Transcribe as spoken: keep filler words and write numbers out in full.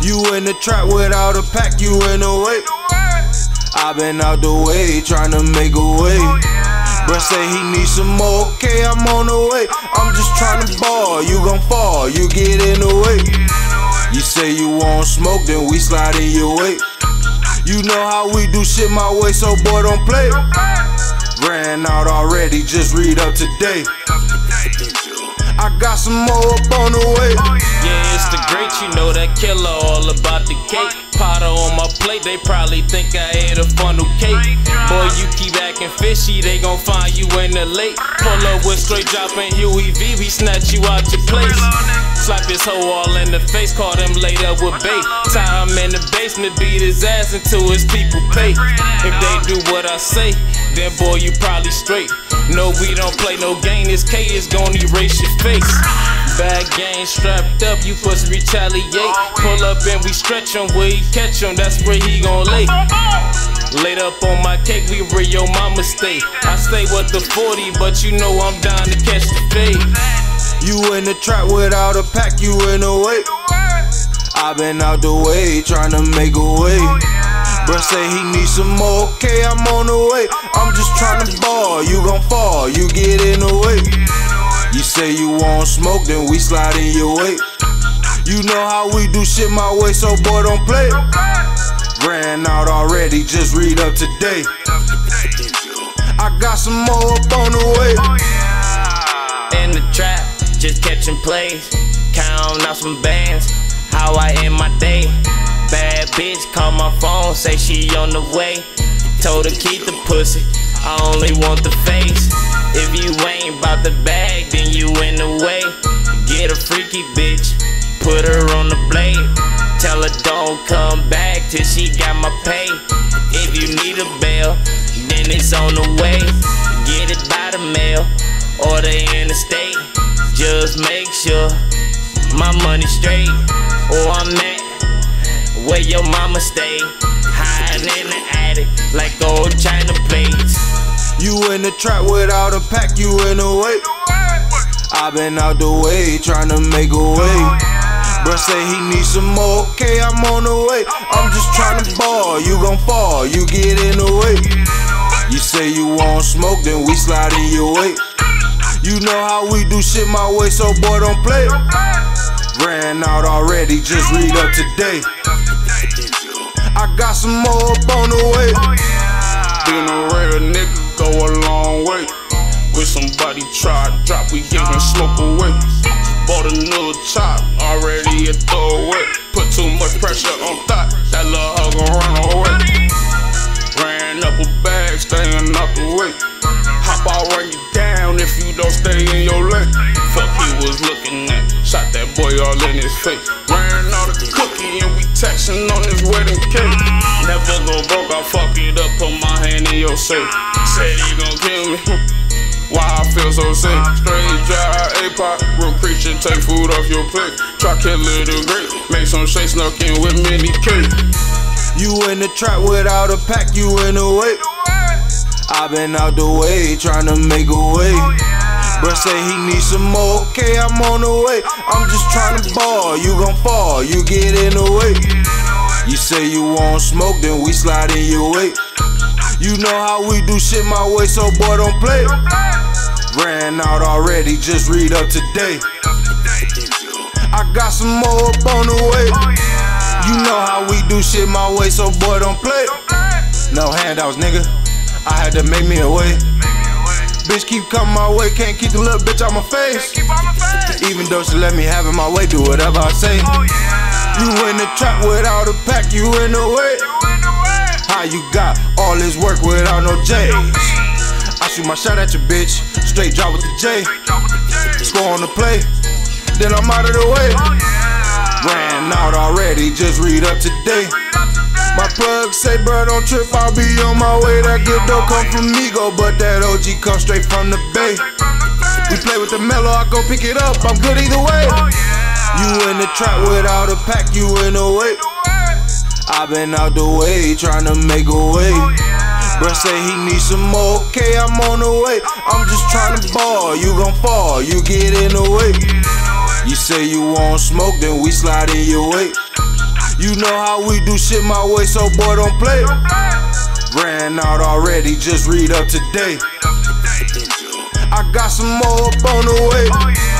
You in the trap without a pack, you in the way. I been out the way, tryna make a way. Bruh say he need some more, okay, I'm on the way. I'm just tryna ball, you gon' fall, you get in the way. You say you want smoke, then we slide in your way. You know how we do shit my way, so boy don't play. Ran out already, just read up today. I got some more up on the way. Yeah, it's the great, you know that killer all about the cake. Potter on my plate, they probably think I ate a funnel cake. Boy, you keep acting fishy, they gon' find you in the lake. Pull up with straight dropping Huey V, we snatch you out your place. Slap his hoe all in the face, caught him laid up with bait. Tie him in the basement, beat his ass until his people pay. If they do what I say, then boy, you probably straight. No, we don't play no game, this K is gon' erase your face. Bad gang strapped up, you supposed to retaliate. Pull up and we stretch him, where he catch him, that's where he gon' lay. Laid up on my cake, we where your mama stay. I stay with the forty, but you know I'm down to catch the fade. You in the trap without a pack, you in the way. I been out the way, tryna make a way. Bruh say he need some more, okay, I'm on the way. I'm just tryna ball, you gon' fall, you get in the way. You say you want smoke, then we slide in your way. You know how we do shit my way, so boy don't play. Ran out already, just read up today. I got some more up on the way. In the trap, just catching plays, counting out some bands. How I end my day. Bad bitch call my phone, say she on the way. Told her keep the pussy, I only want the face. If you ain't bout the bag, then you in the way. Get a freaky bitch, put her on the blade. Tell her don't come back till she got my pay. If you need a bail, then it's on the way. Get it by the mail, or the interstate. Just make sure my money straight, or I'm at where your mama stay, hiding in the attic like old China plates. You in the trap without a pack, you in the way. I been out the way, tryna make a way. Bruh say he need some more, okay, I'm on the way. I'm just tryna ball, you gon' fall, you get in the way. You say you want smoke, then we slide in your way. You know how we do shit my way, so boy don't play. Ran out already, just read up today. I got some more up on the way. Being a real nigga go a long way. With somebody try to drop, we giving smoke away. Bought a new chop, already a throwaway. Put too much pressure on thought, that little hoe gon' run away. Ran up a bag, staying out the way. Hop, I'll run you down if you don't stay in your lane. Fuck he was looking at, shot that boy all in his face. Ran out a cookie and we texting on his wedding cake. Never go broke, I fuck it up, put my hand in your safe. Said he gon' kill me, why I feel so sick. Straight dry A-pop, real preacher, take food off your plate. Try kill little great, make some shake, snuck in with mini cake. You in the trap without a pack, you in the way. I been out the way, tryna make a way. Bruh say he need some more, okay, I'm on the way. I'm just tryna ball, you gon' fall, you get in the way. You say you want smoke, then we slide in your way. You know how we do shit my way, so boy don't play. Ran out already, just read up today. I got some more up on the way. You know how we do shit my way, so boy don't play. No handouts, nigga, I had to make me a way. Bitch keep coming my way, can't keep the little bitch out my face. Even though she let me have it my way, do whatever I say. You in the trap without a pack, you in the way. How you got all this work without no J's? I shoot my shot at your bitch, straight drop with the J. Score on the play, then I'm out of the way. Ran out already, just read up today. My plug say, bro, don't trip, I'll be on my way. That good dough come from Migo, but that O G come straight from the Bay. We play with the mellow, I go pick it up, I'm good either way. You in the trap without a pack, you in the way. I been out the way, tryna make a way. Bruh say he need some more, okay, I'm on the way. I'm just tryna ball, you gon' fall, you get in the way. You say you want smoke, then we slide in your way. You know how we do shit my way, so boy don't play. Ran out already, just read up today. I got some more up on the way.